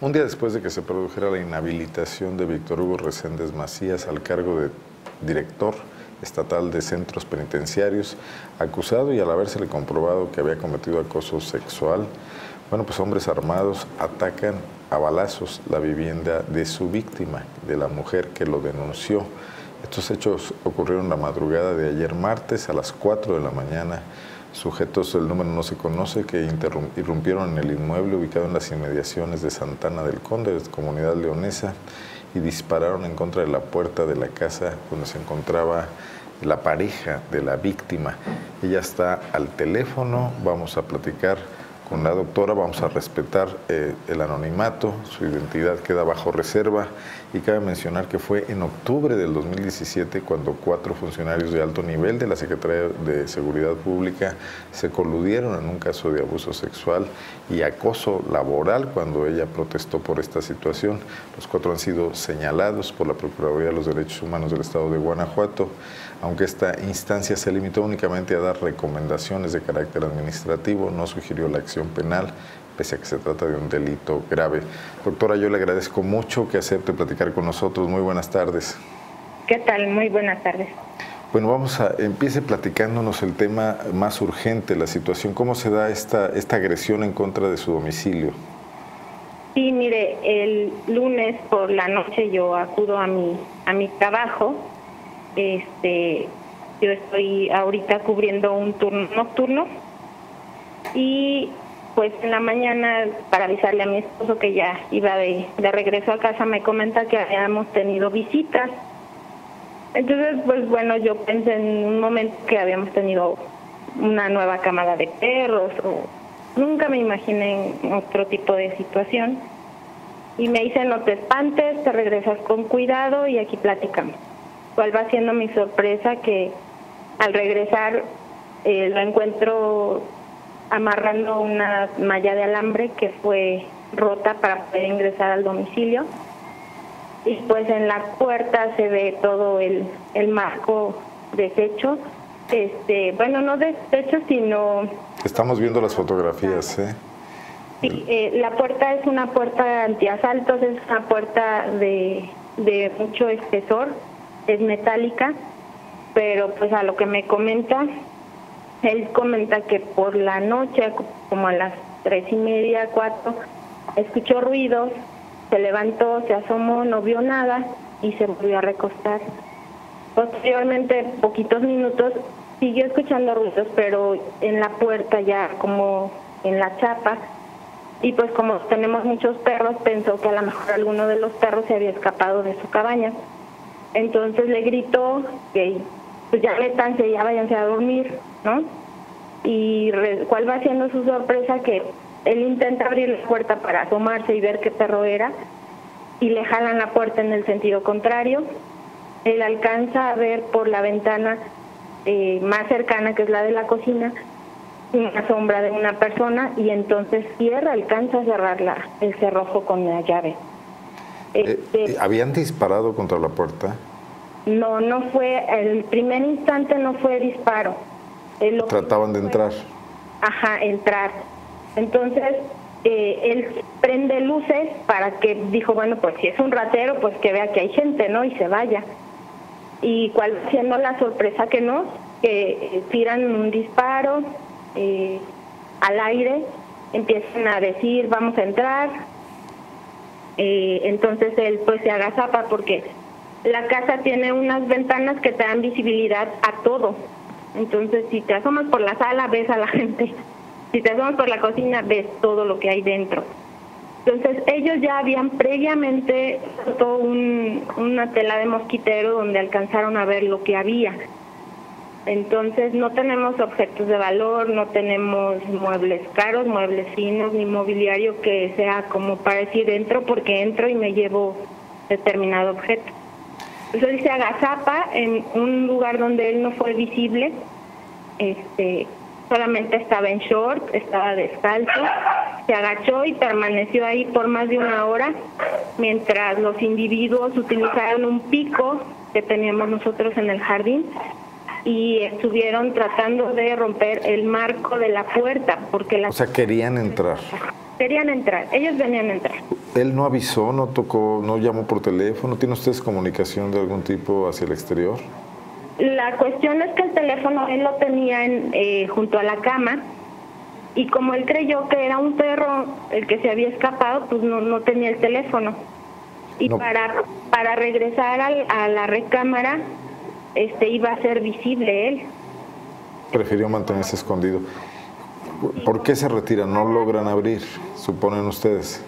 Un día después de que se produjera la inhabilitación de Víctor Hugo Reséndez Macías al cargo de director estatal de centros penitenciarios, acusado y al habérsele comprobado que había cometido acoso sexual, bueno, pues hombres armados atacan a balazos la vivienda de su víctima, de la mujer que lo denunció. Estos hechos ocurrieron la madrugada de ayer martes a las 4 de la mañana. Sujetos, el número no se conoce, que irrumpieron en el inmueble ubicado en las inmediaciones de Santana del Conde, comunidad leonesa, y dispararon en contra de la puerta de la casa donde se encontraba la pareja de la víctima. Ella está al teléfono, vamos a platicar con la doctora, vamos a respetar el anonimato, su identidad queda bajo reserva, y cabe mencionar que fue en octubre del 2017 cuando 4 funcionarios de alto nivel de la Secretaría de Seguridad Pública se coludieron en un caso de abuso sexual y acoso laboral cuando ella protestó por esta situación. Los 4 han sido señalados por la Procuraduría de los Derechos Humanos del Estado de Guanajuato, aunque esta instancia se limitó únicamente a dar recomendaciones de carácter administrativo, no sugirió la acción penal, pese a que se trata de un delito grave. Doctora, yo le agradezco mucho que acepte platicar con nosotros. Muy buenas tardes. ¿Qué tal? Muy buenas tardes. Bueno, empiece platicándonos el tema más urgente, la situación. ¿Cómo se da esta agresión en contra de su domicilio? Sí, mire, el lunes por la noche yo acudo a mi trabajo. Yo estoy ahorita cubriendo un turno nocturno y pues en la mañana, para avisarle a mi esposo que ya iba de regreso a casa, me comenta que habíamos tenido visitas. Entonces, pues bueno, yo pensé en un momento que habíamos tenido una nueva camada de perros, o nunca me imaginé en otro tipo de situación. Y me dice, no te espantes, te regresas con cuidado y aquí platicamos. ¿Cuál va siendo mi sorpresa? Que al regresar lo encuentro amarrando una malla de alambre que fue rota para poder ingresar al domicilio. Y pues en la puerta se ve todo el marco deshecho. Bueno, no deshecho, sino... Estamos viendo las fotografías, ¿eh? Sí, la puerta es una puerta antiasaltos, es una puerta de mucho espesor, es metálica, pero pues a lo que me comenta, él comenta que por la noche, como a las 3:30, 4, escuchó ruidos, se levantó, se asomó, no vio nada y se volvió a recostar. Posteriormente, poquitos minutos, siguió escuchando ruidos, pero en la puerta ya como en la chapa, y pues como tenemos muchos perros, pensó que a lo mejor alguno de los perros se había escapado de su cabaña. Entonces le gritó que pues ya métanse, ya váyanse a dormir, ¿no? Y cuál va siendo su sorpresa, que él intenta abrir la puerta para asomarse y ver qué perro era, y le jalan la puerta en el sentido contrario. Él alcanza a ver por la ventana más cercana, que es la de la cocina, una sombra de una persona, y entonces alcanza a cerrar el cerrojo con la llave. ¿Habían disparado contra la puerta? No fue, el primer instante no fue disparo. Trataban de entrar. Ajá, entrar. Entonces, él prende luces para que, dijo, bueno, pues si es un ratero, pues que vea que hay gente, ¿no? Y se vaya. Y cuál siendo la sorpresa que tiran un disparo al aire, empiezan a decir, vamos a entrar. Entonces él pues se agazapa porque la casa tiene unas ventanas que te dan visibilidad a todo. Entonces si te asomas por la sala ves a la gente, si te asomas por la cocina ves todo lo que hay dentro. Entonces ellos ya habían previamente puesto una tela de mosquitero donde alcanzaron a ver lo que había. Entonces no tenemos objetos de valor, no tenemos muebles caros, muebles finos, ni mobiliario que sea como para decir entro porque entro y me llevo determinado objeto. Entonces él se agazapa en un lugar donde él no fue visible, solamente estaba en short, estaba descalzo, se agachó y permaneció ahí por más de 1 hora mientras los individuos utilizaron un pico que teníamos nosotros en el jardín y estuvieron tratando de romper el marco de la puerta porque O sea, querían entrar. Querían entrar, ellos venían a entrar. ¿Él no avisó, no tocó, no llamó por teléfono? ¿Tiene ustedes comunicación de algún tipo hacia el exterior? La cuestión es que el teléfono él lo tenía junto a la cama, y como él creyó que era un perro el que se había escapado, pues no tenía el teléfono. Y no. Para regresar a la recámara, iba a ser visible él. Prefirió mantenerse escondido. ¿Por qué se retiran? ¿No logran abrir, suponen ustedes?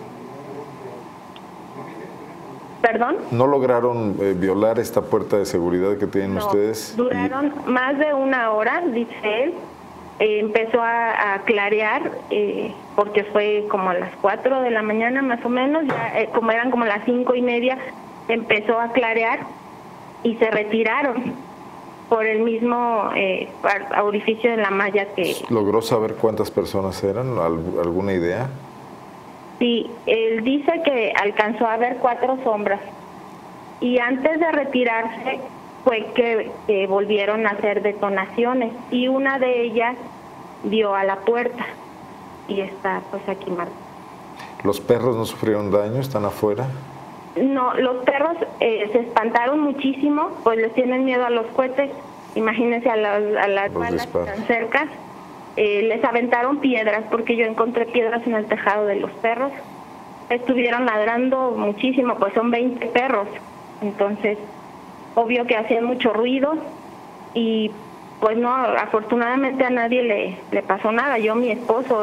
¿Perdón? ¿No lograron violar esta puerta de seguridad que tienen ustedes? Duraron más de una hora, dice él. Empezó a clarear, porque fue como a las 4 de la mañana más o menos, ya, como eran como las 5:30, empezó a clarear y se retiraron por el mismo orificio de la malla que... ¿Logró saber cuántas personas eran? ¿Alguna idea? Sí, él dice que alcanzó a ver 4 sombras, y antes de retirarse fue que volvieron a hacer detonaciones, y una de ellas dio a la puerta y está pues aquí marcada. ¿Los perros no sufrieron daño? ¿Están afuera? No, los perros se espantaron muchísimo, pues les tienen miedo a los cohetes. Imagínense a las balas tan cerca. Les aventaron piedras, porque yo encontré piedras en el tejado de los perros. Estuvieron ladrando muchísimo, pues son 20 perros. Entonces, obvio que hacían mucho ruido, y pues no, afortunadamente a nadie le pasó nada. Yo, mi esposo,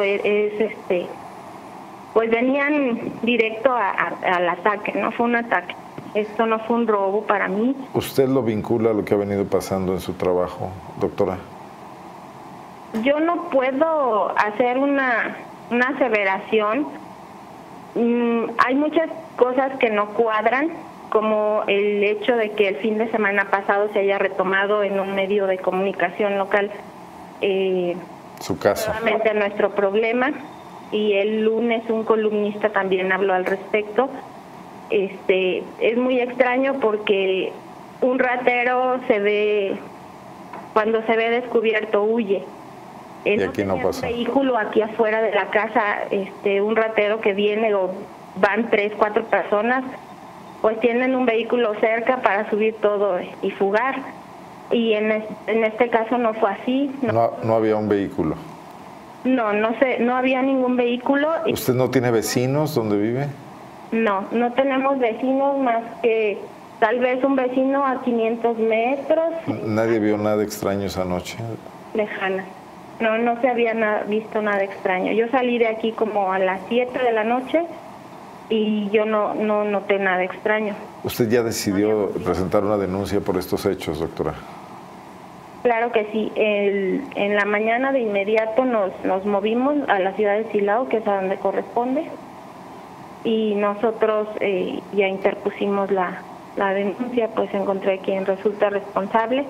pues venían directo al ataque, no fue un ataque. Esto no fue un robo para mí. ¿Usted lo vincula a lo que ha venido pasando en su trabajo, doctora? Yo no puedo hacer una aseveración. Hay muchas cosas que no cuadran, como el hecho de que el fin de semana pasado se haya retomado en un medio de comunicación local su caso, nuevamente nuestro problema, y el lunes un columnista también habló al respecto. Es muy extraño porque un ratero cuando se ve descubierto, huye. Y aquí no pasa. Un vehículo aquí afuera de la casa, un ratero que viene, o van 3, 4 personas, pues tienen un vehículo cerca para subir todo y fugar. Y en este caso no fue así. No había un vehículo. No había ningún vehículo. ¿Usted no tiene vecinos donde vive? No tenemos vecinos más que tal vez un vecino a 500 metros. ¿Nadie vio nada extraño esa noche? Lejana. No se había visto nada extraño. Yo salí de aquí como a las 7 de la noche y yo no noté nada extraño. ¿Usted ya decidió presentar una denuncia por estos hechos, doctora? Claro que sí. En la mañana de inmediato nos movimos a la ciudad de Silao, que es a donde corresponde, y nosotros ya interpusimos la denuncia, pues encontré quien resulta responsable.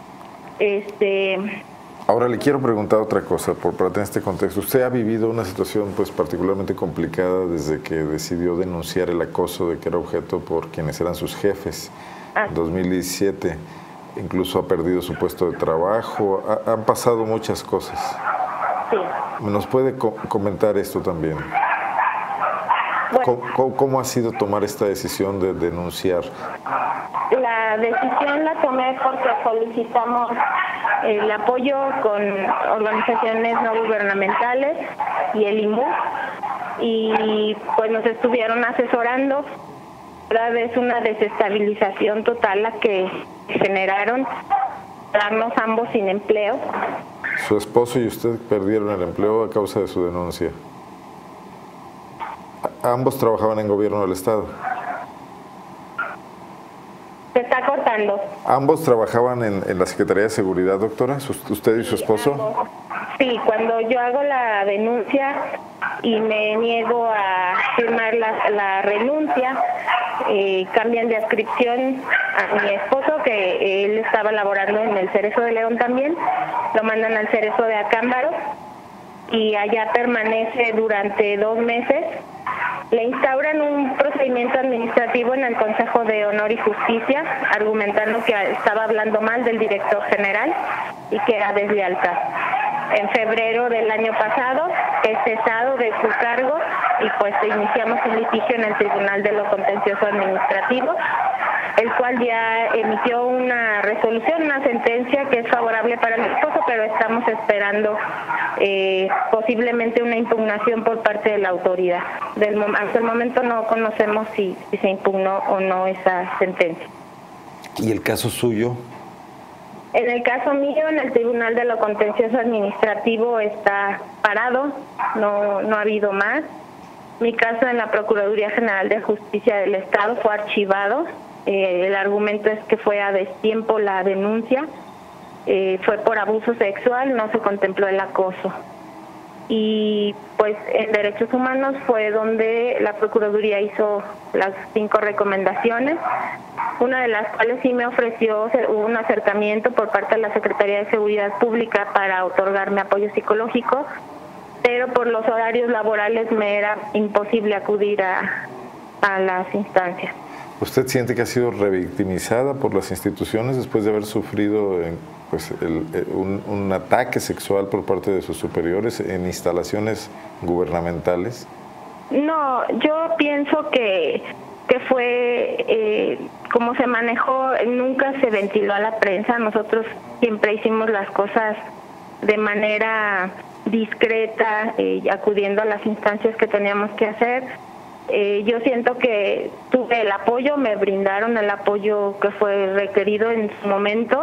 Ahora le quiero preguntar otra cosa, para tener este contexto. Usted ha vivido una situación pues particularmente complicada desde que decidió denunciar el acoso de que era objeto por quienes eran sus jefes en 2017. Incluso ha perdido su puesto de trabajo. Han pasado muchas cosas. Sí. ¿Nos puede comentar esto también? Bueno, ¿Cómo ha sido tomar esta decisión de denunciar? La decisión la tomé porque solicitamos el apoyo con organizaciones no gubernamentales y el IMU, y pues nos estuvieron asesorando. Otra vez una desestabilización total la que generaron, darnos ambos sin empleo. ¿Su esposo y usted perdieron el empleo a causa de su denuncia? ¿Ambos trabajaban en gobierno del Estado? Se está cortando. ¿Ambos trabajaban en la Secretaría de Seguridad, doctora? ¿Usted y su esposo? Ambos. Sí, cuando yo hago la denuncia y me niego a firmar la renuncia, cambian de adscripción a mi esposo, que él estaba laborando en el Cerezo de León también, lo mandan al Cerezo de Acámbaro y allá permanece durante 2 meses. Le instauran un procedimiento administrativo en el Consejo de Honor y Justicia, argumentando que estaba hablando mal del director general y que era deslealtad. en febrero del año pasado, es cesado de su cargo y pues iniciamos un litigio en el Tribunal de lo Contencioso Administrativo, el cual ya emitió una resolución, una sentencia que es favorable para el esposo, pero estamos esperando posiblemente una impugnación por parte de la autoridad. Hasta el momento no conocemos si se impugnó o no esa sentencia. ¿Y el caso suyo? En el caso mío, en el Tribunal de lo Contencioso Administrativo está parado, no ha habido más. Mi caso en la Procuraduría General de Justicia del Estado fue archivado. El argumento es que fue a destiempo la denuncia, fue por abuso sexual, no se contempló el acoso. Y pues en Derechos Humanos fue donde la Procuraduría hizo las 5 recomendaciones, una de las cuales sí me ofreció un acercamiento por parte de la Secretaría de Seguridad Pública para otorgarme apoyo psicológico, pero por los horarios laborales me era imposible acudir a las instancias. ¿Usted siente que ha sido revictimizada por las instituciones después de haber sufrido un ataque sexual por parte de sus superiores en instalaciones gubernamentales? No, yo pienso que fue como se manejó, nunca se ventiló a la prensa. Nosotros siempre hicimos las cosas de manera discreta, acudiendo a las instancias que teníamos que hacer. Yo siento que tuve el apoyo, me brindaron el apoyo que fue requerido en su momento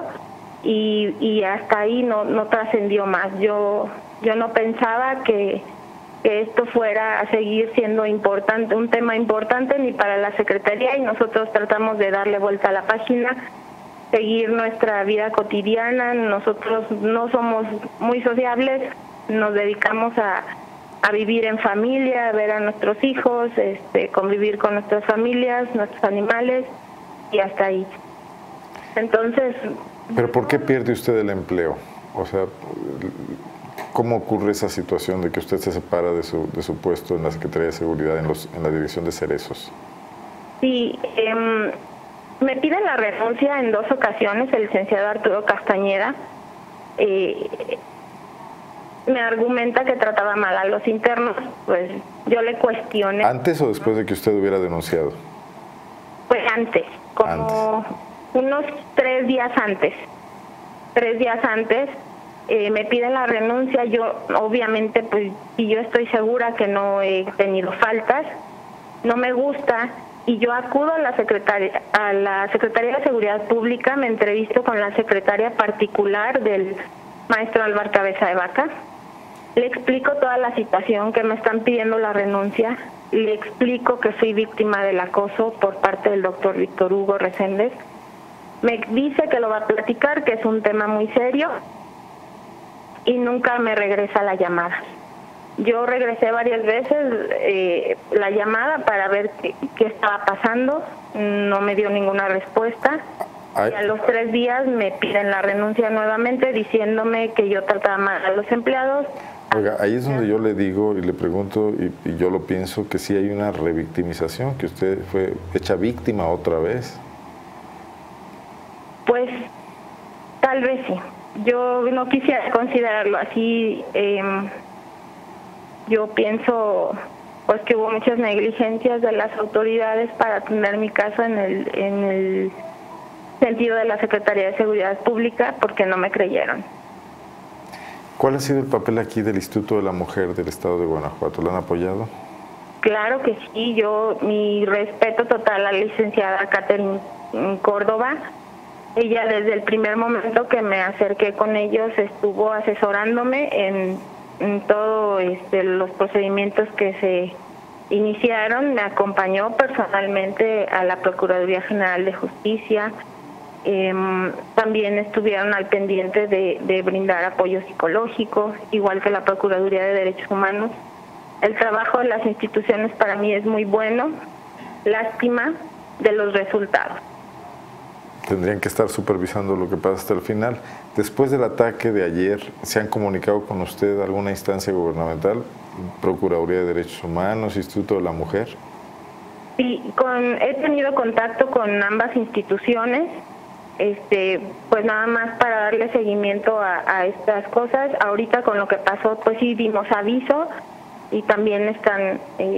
y hasta ahí no trascendió más. Yo no pensaba que esto fuera a seguir siendo importante, un tema importante ni para la Secretaría, y nosotros tratamos de darle vuelta a la página, seguir nuestra vida cotidiana. Nosotros no somos muy sociables, nos dedicamos a vivir en familia, a ver a nuestros hijos, convivir con nuestras familias, nuestros animales, y hasta ahí. Entonces... ¿Pero por qué pierde usted el empleo? O sea, ¿cómo ocurre esa situación de que usted se separa de su puesto en la Secretaría de Seguridad, en la Dirección de Cerezos? Sí, me piden la renuncia en 2 ocasiones el licenciado Arturo Castañeda. Me argumenta que trataba mal a los internos, pues yo le cuestioné. ¿Antes o después de que usted hubiera denunciado? Pues antes, como unos 3 días antes. 3 días antes me piden la renuncia. Yo, obviamente, pues si yo estoy segura que no he tenido faltas, no me gusta, y yo acudo a la Secretaría de Seguridad Pública, me entrevisto con la secretaria particular del maestro Álvaro Cabeza de Vaca. Le explico toda la situación, que me están pidiendo la renuncia. Le explico que fui víctima del acoso por parte del doctor Víctor Hugo Reséndez. Me dice que lo va a platicar, que es un tema muy serio, y nunca me regresa la llamada. Yo regresé varias veces la llamada para ver qué estaba pasando. No me dio ninguna respuesta. Y a los 3 días me piden la renuncia nuevamente, diciéndome que yo trataba mal a los empleados. Oiga, ahí es donde yo le digo y le pregunto, y yo lo pienso, que sí hay una revictimización, que usted fue hecha víctima otra vez. Pues tal vez sí. Yo no quisiera considerarlo así. Yo pienso pues que hubo muchas negligencias de las autoridades para atender mi caso en el sentido de la Secretaría de Seguridad Pública, porque no me creyeron. ¿Cuál ha sido el papel aquí del Instituto de la Mujer del Estado de Guanajuato? ¿Lo han apoyado? Claro que sí. Mi respeto total a la licenciada Catherine Córdoba. Ella, desde el primer momento que me acerqué con ellos, estuvo asesorándome en todos los procedimientos que se iniciaron. Me acompañó personalmente a la Procuraduría General de Justicia. También estuvieron al pendiente de brindar apoyo psicológico, igual que la Procuraduría de Derechos Humanos. El trabajo de las instituciones para mí es muy bueno. Lástima de los resultados. Tendrían que estar supervisando lo que pasa hasta el final. Después del ataque de ayer, ¿se han comunicado con usted alguna instancia gubernamental? ¿Procuraduría de Derechos Humanos, Instituto de la Mujer? Sí, he tenido contacto con ambas instituciones. pues nada más para darle seguimiento a estas cosas. Ahorita con lo que pasó, pues sí dimos aviso y también están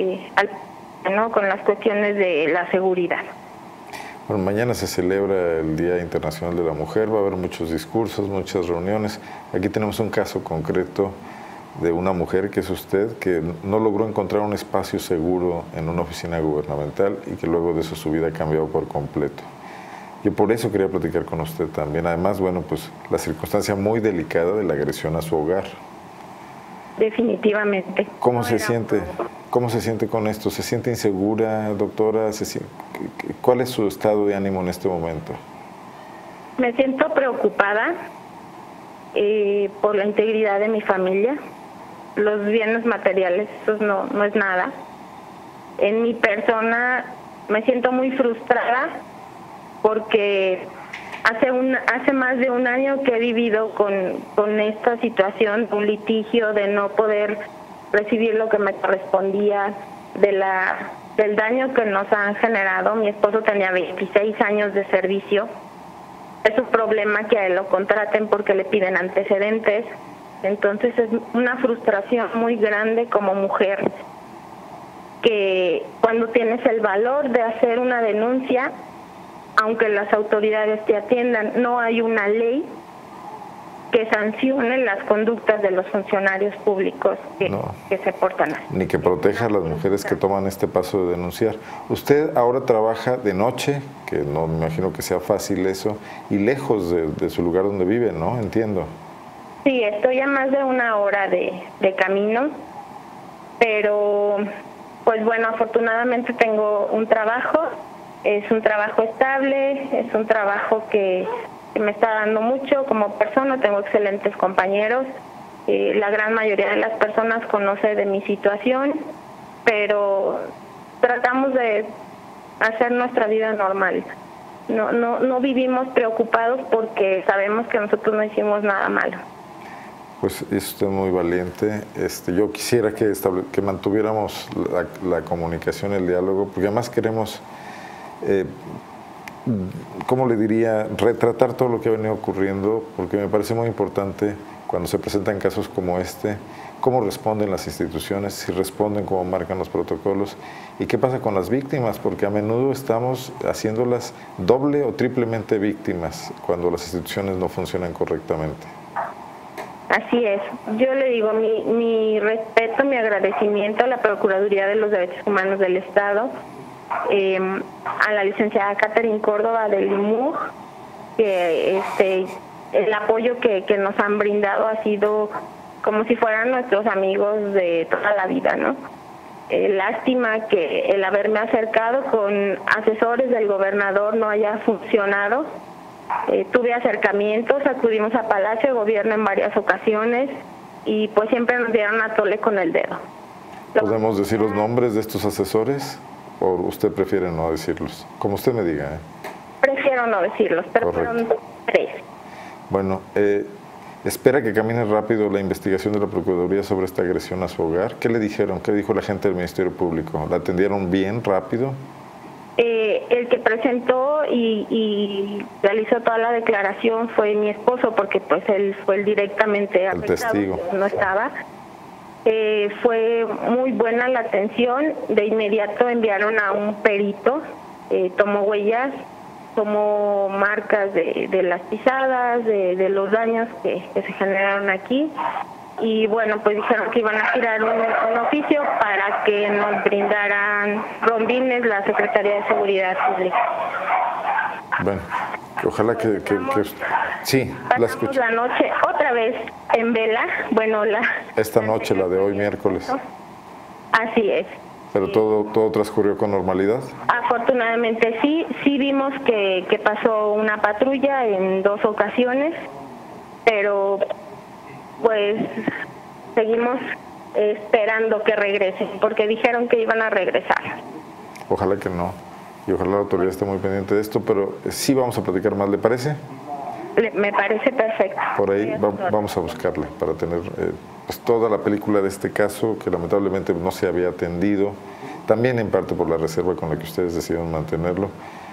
¿no? con las cuestiones de la seguridad. Bueno, mañana se celebra el Día Internacional de la Mujer, va a haber muchos discursos, muchas reuniones. Aquí tenemos un caso concreto de una mujer que es usted, que no logró encontrar un espacio seguro en una oficina gubernamental y que luego de eso su vida ha cambiado por completo. Yo por eso quería platicar con usted también. Además, bueno, pues la circunstancia muy delicada de la agresión a su hogar. Definitivamente. ¿Cómo se siente? ¿Cómo se siente con esto? ¿Se siente insegura, doctora? ¿Cuál es su estado de ánimo en este momento? Me siento preocupada por la integridad de mi familia. Los bienes materiales, eso no es nada. En mi persona me siento muy frustrada porque hace más de un año que he vivido con esta situación, un litigio de no poder recibir lo que me correspondía, del daño que nos han generado. Mi esposo tenía 26 años de servicio. Es un problema que a él lo contraten porque le piden antecedentes. Entonces es una frustración muy grande como mujer, que cuando tienes el valor de hacer una denuncia, aunque las autoridades te atiendan, no hay una ley que sancione las conductas de los funcionarios públicos que se portan así. Ni que proteja a las mujeres que toman este paso de denunciar. Usted ahora trabaja de noche, que no me imagino que sea fácil eso, y lejos de su lugar donde vive, ¿no? Entiendo. Sí, estoy a más de una hora de camino, pero pues bueno, afortunadamente tengo un trabajo, es un trabajo estable, es un trabajo que me está dando mucho como persona, tengo excelentes compañeros, la gran mayoría de las personas conoce de mi situación, pero tratamos de hacer nuestra vida normal. No vivimos preocupados porque sabemos que nosotros no hicimos nada malo. Pues es usted muy valiente. Yo quisiera que mantuviéramos la comunicación, el diálogo, porque además queremos, ¿cómo le diría?, retratar todo lo que ha venido ocurriendo, porque me parece muy importante cuando se presentan casos como este, cómo responden las instituciones, si responden como marcan los protocolos, y qué pasa con las víctimas, porque a menudo estamos haciéndolas doble o triplemente víctimas cuando las instituciones no funcionan correctamente. Así es. Yo le digo mi respeto, mi agradecimiento a la Procuraduría de los Derechos Humanos del Estado, a la licenciada Catherine Córdoba del IMUG, que el apoyo que nos han brindado ha sido como si fueran nuestros amigos de toda la vida, ¿no? Lástima que el haberme acercado con asesores del gobernador no haya funcionado. Tuve acercamientos, acudimos a Palacio de Gobierno en varias ocasiones y pues siempre nos dieron a tole con el dedo. ¿Podemos decir los nombres de estos asesores o usted prefiere no decirlos? Como usted me diga. Prefiero no decirlos, pero fueron 3. Bueno, ¿espera que camine rápido la investigación de la Procuraduría sobre esta agresión a su hogar? ¿Qué le dijeron? ¿Qué dijo la gente del Ministerio Público? ¿La atendieron bien, rápido? El que presentó y realizó toda la declaración fue mi esposo, porque pues él fue directamente afectado, el testigo. No estaba. Fue muy buena la atención. De inmediato enviaron a un perito, tomó huellas, tomó marcas de las pisadas, de los daños que se generaron aquí. Y bueno, pues dijeron que iban a girar un oficio para que nos brindaran rondines la Secretaría de Seguridad Pública. Bueno, ojalá que sí, la escucho. La noche otra vez en vela, bueno, esta noche, la de hoy, miércoles. Así es. ¿Pero todo transcurrió con normalidad? Afortunadamente sí vimos que pasó una patrulla en 2 ocasiones, pero pues seguimos esperando que regresen, porque dijeron que iban a regresar. Ojalá que no, y ojalá la autoridad esté muy pendiente de esto, pero sí vamos a platicar más, ¿le parece? Me parece perfecto. Por ahí vamos a buscarle para tener pues toda la película de este caso, que lamentablemente no se había atendido, también en parte por la reserva con la que ustedes decidieron mantenerlo.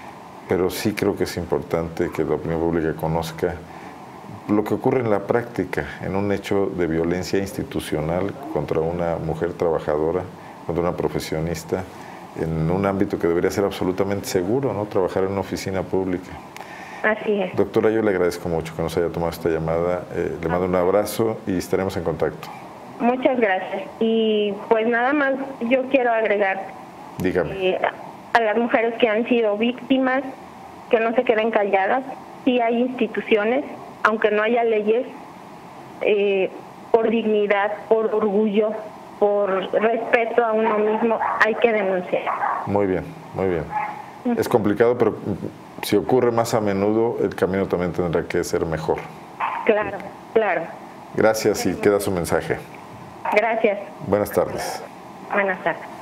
pero sí creo que es importante que la opinión pública conozca lo que ocurre en la práctica, en un hecho de violencia institucional contra una mujer trabajadora, contra una profesionista, en un ámbito que debería ser absolutamente seguro, ¿no? Trabajar en una oficina pública. Así es. Doctora, yo le agradezco mucho que nos haya tomado esta llamada. Le mando un abrazo y estaremos en contacto. Muchas gracias. Y pues nada más yo quiero agregar, dígame, a las mujeres que han sido víctimas, que no se queden calladas. Sí hay instituciones, aunque no haya leyes, por dignidad, por orgullo, por respeto a uno mismo, hay que denunciar. Muy bien, muy bien. Es complicado, pero si ocurre más a menudo, el camino también tendrá que ser mejor. Claro, claro. Gracias y queda su mensaje. Gracias. Buenas tardes. Buenas tardes.